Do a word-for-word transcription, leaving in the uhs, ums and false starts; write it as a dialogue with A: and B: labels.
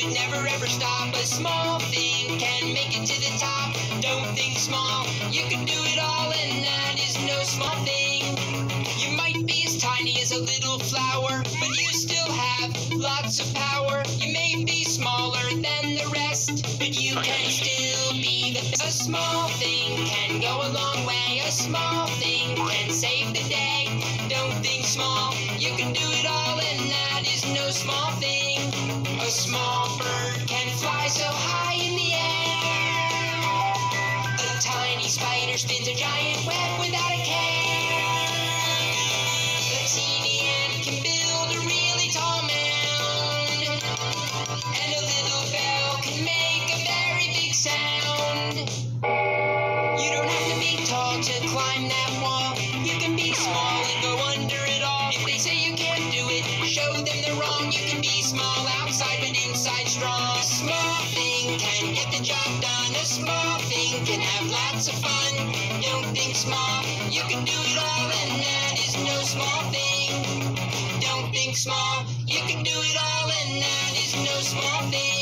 A: should never ever stop. A small thing can make it to the top. Don't think small, you can do it all, and that is no small thing. You might be as tiny as a little flower, but you still have lots of power. You may be smaller than the rest, but you can still be the best. A small thing can go a long way. A small thing can save the day. Don't think small, you can do it all, and that is no small thing. A small bird can fly so high in the air. A tiny spider spins a giant web without a care. A teeny ant can build a really tall mound. And a little bell can make a very big sound. You don't have to be tall to climb that wall. You can be small and go under it all. If they say you can't do it, show them they're wrong. You can be small outside, but inside strong. A small thing can get the job done. A small thing can have lots of fun. Don't think small, you can do it all, and that is no small thing. Don't think small, you can do it all, and that is no small thing.